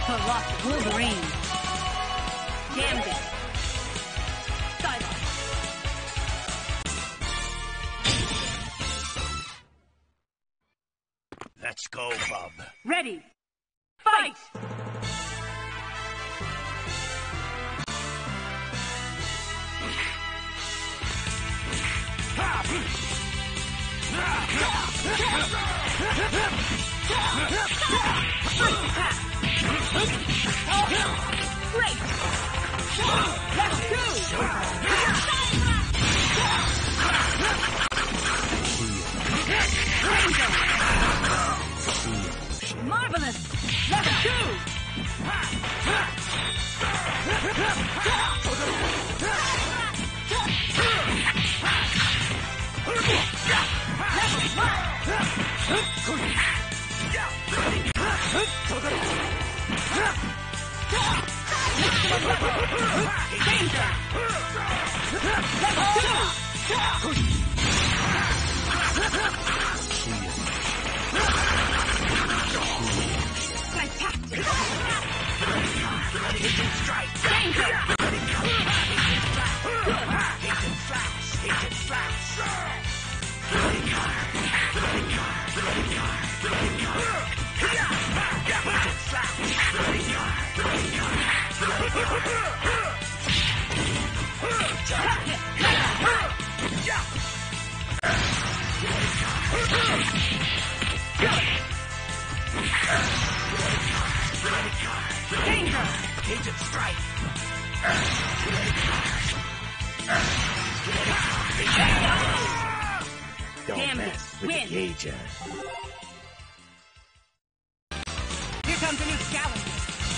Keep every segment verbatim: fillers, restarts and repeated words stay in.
Colossus. Wolverine. Gambit. Psylocke. Let's go, Bub. Ready. Fight! Great! Let's go! Marvelous! Let's go! Agent Strike! Danger! Agent Flash! Agent Flash! Agent Danger! Agent Strike! Don't Damn mess it. with Win. the Gager. Here comes a new challenger.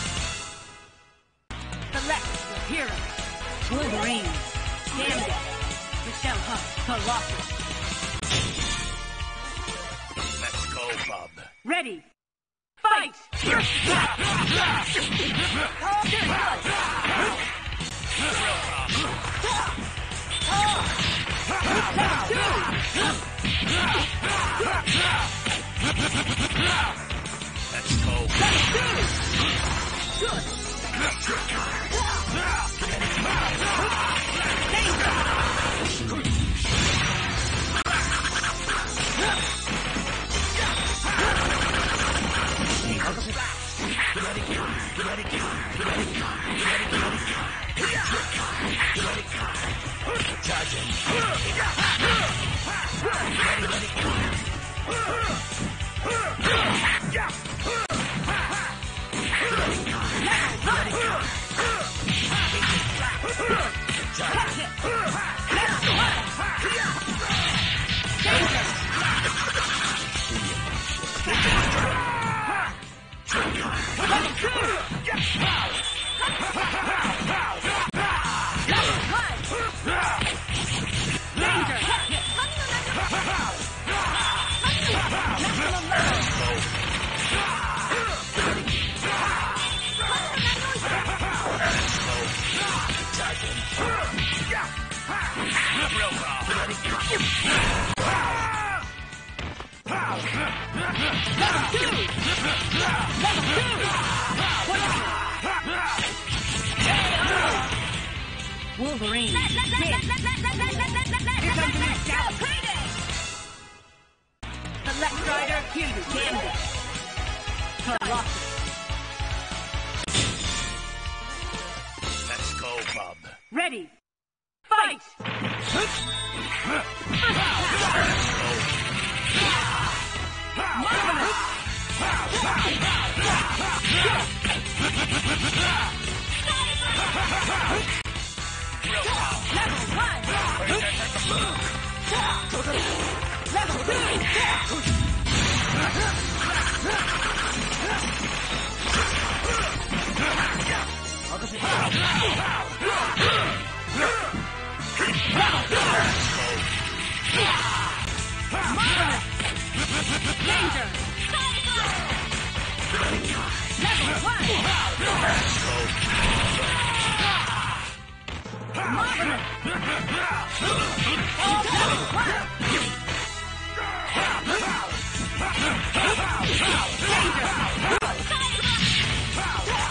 Select your hero. Wolverine. Gambit. Michelle Hunt. Colossus. Let's go, Bub. Ready. Fight! Here it goes. Let's go. Good. Wolverine. Here comes a new challenger. Select rider, here you Gambit. Colossus. Let's go, Bub. Ready. Fight! Marvelous! Level one! Level two! Marvelous! Danger! Level one! Marvelous! Level one! Danger!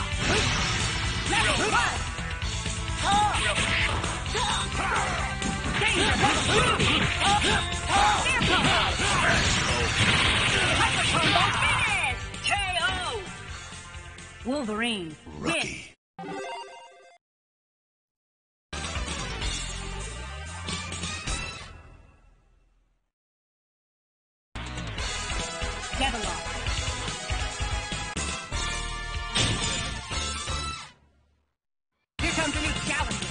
Wolverine. Rookie. Devilock. Here comes a new challenger.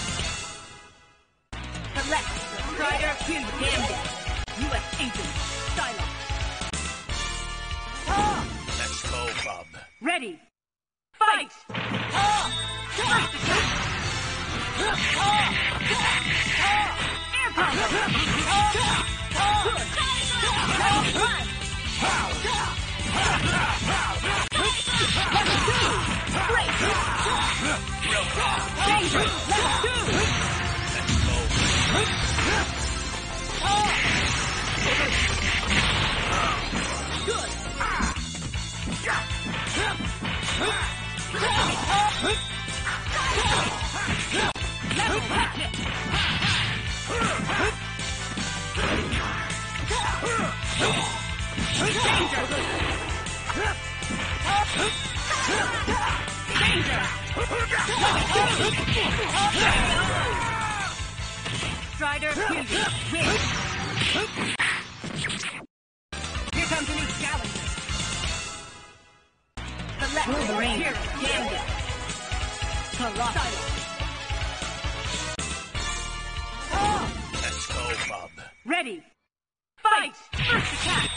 Select Strider Q Gambit. U S Agent Psylocke. Let's go, bub. Ready. Fight! First attack! Air combo! Danger! Level two! Let's go. Strider Fusion wins. Here comes a new challenger. Select Wolverine. Gambit. Colossus. Let's go, bub. Ready. Fight! First attack!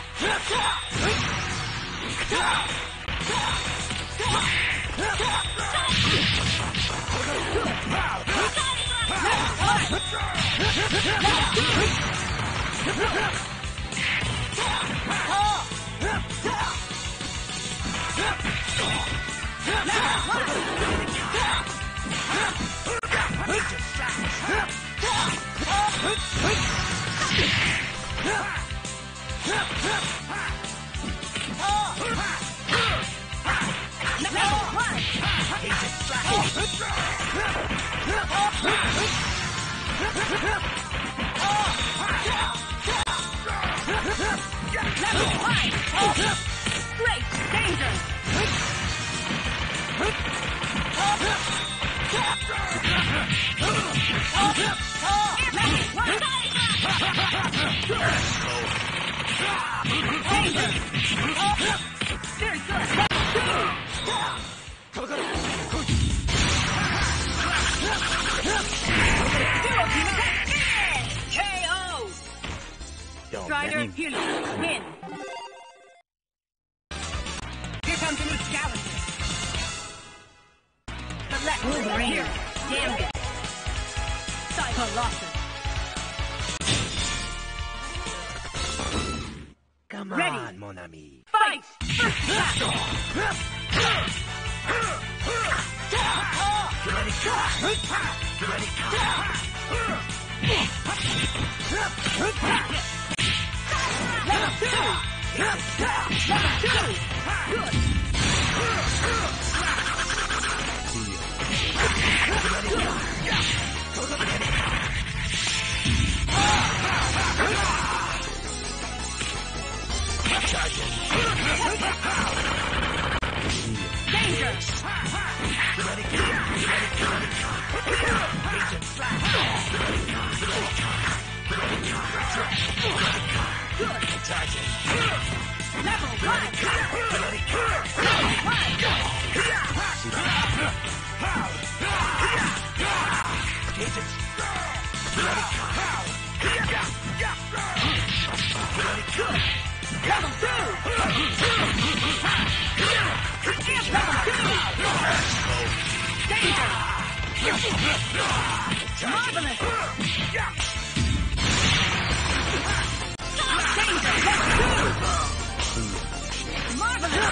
Great danger! Very good! K O! Strider Fusion win! Here comes a new challenger. Select Wolverine. Gambit. Colossus. Come Ready. on, mon ami. Fight! First attack! Level two! Level two! Good! Danger! Good! Level one! Level Level two! Level two! Danger! Marvelous! Danger! Level two! Marvelous!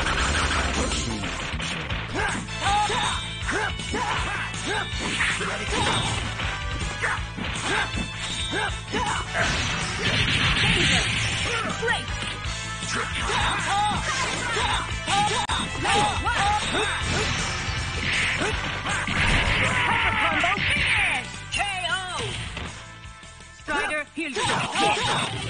Danger! Great! Level one! Hyper combo finish! K O! Strider Fusion.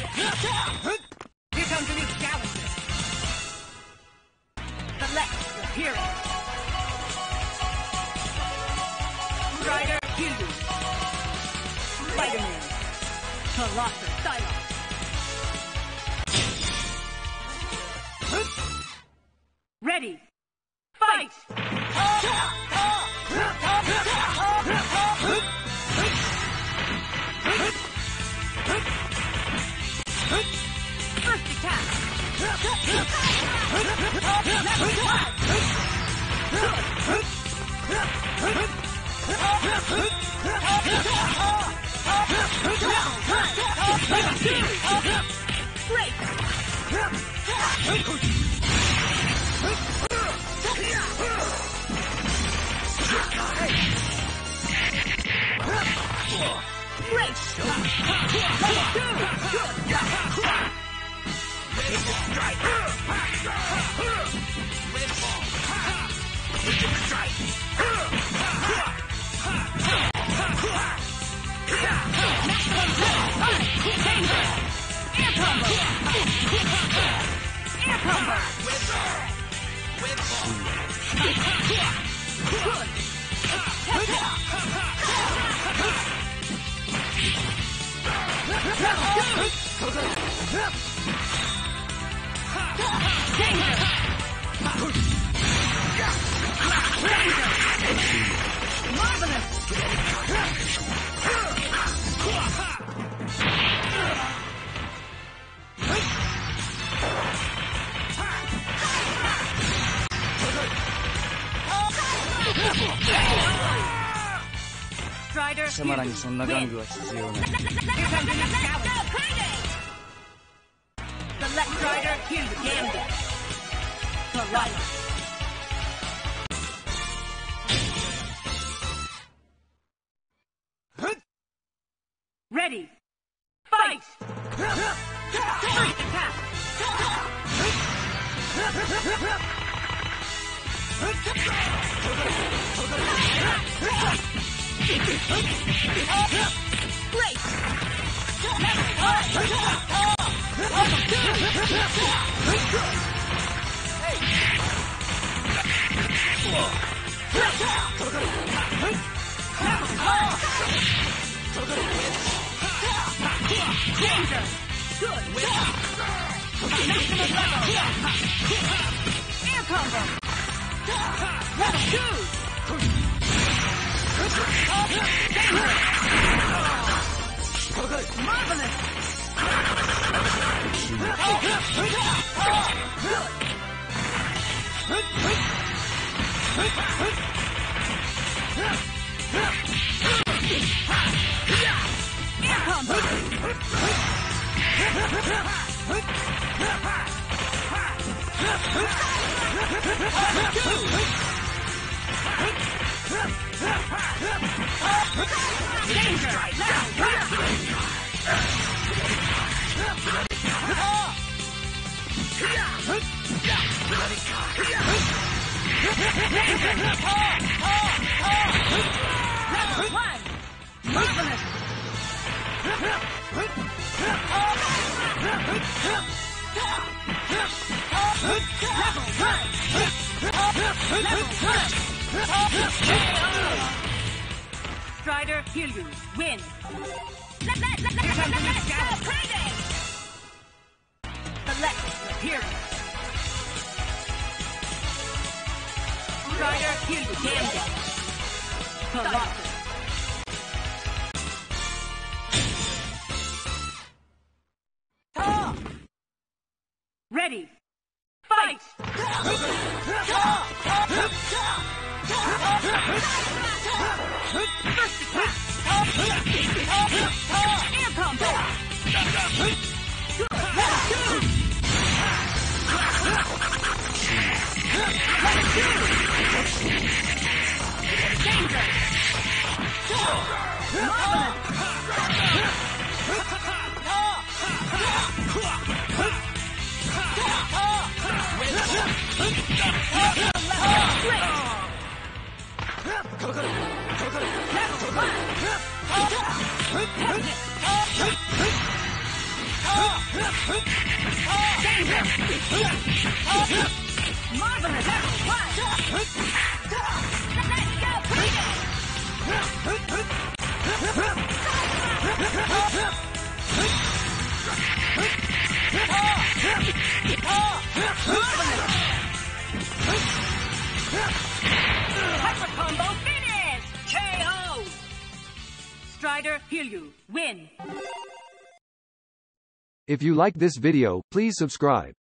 Here comes a new challenger. Select appearance. Strider Hildu. Spider-Man. Colossus Psylocke. Ready. Fight! First attack. Great. Great! Air combo! Air combo! Good! Strider 貴様らにそんな玩具は必要ない。 Here comes a new challenge. Select Strider Hildu Gambit. Colossus. Ready. Fight! First attack. Great! Danger! Good! Maximum level! Air combo! Level two! Marvelous! Air combo! Danger! Level one! Marvelous! Strider Hildu win. Here comes a new challenge. Select appearance. Strider Hildu Gambit. Colossus. Ready. Fight! First attack! Air combo! Good! Danger! Marvelous! Marvelous! What? Let's go, Hyper combo finish! K O! Strider Hiryu, win! If you like this video, please subscribe.